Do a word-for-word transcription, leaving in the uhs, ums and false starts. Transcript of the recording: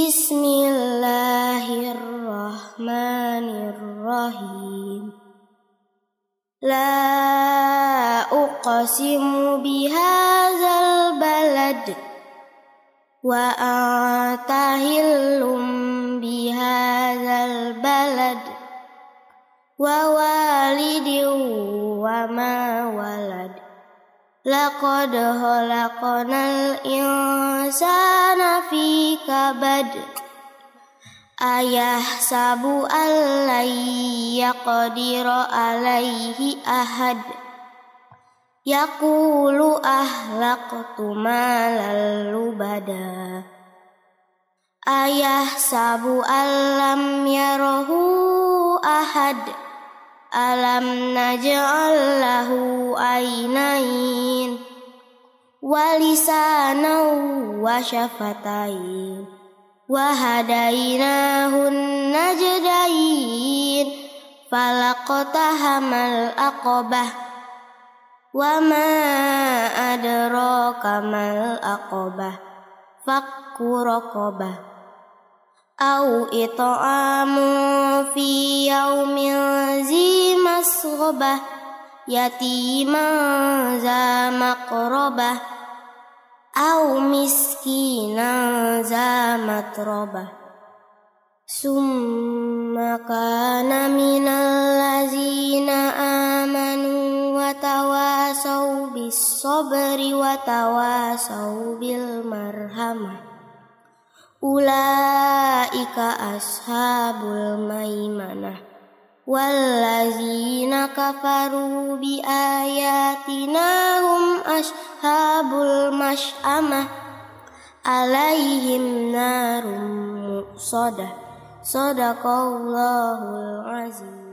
Bismillahirrahmanirrahim. La uqsimu bihadzal balad wa anta hillum bihadzal balad wa walidin wa ma walad. Laqad khalaqnal insana fi kabad. Ayahsabu an yaqdira alaihi ahad. Yaqulu ahlaqtu malan lubada. Ayahsabu an lam yarahu ahad. Alam naj'al lahu aynain wa lisanan wa syafatain wa hadainahun najdain. Falaqtahamal aqabah wa ma adraka mal aqabah. Fakku raqabah au it'amun fi yaumin zi masghobah yatiman za maqrobah au miskinan za matrobah. Summa kana minal lazina amanu wa tawasaw bis sabri wa tawasaw bil marhamah. Ulaika ashabul maimanah. Wallazina kafaru bi ayatina hum ashabul mash'amah. Alaihim narum muqsadah. Sadaqallahul azim.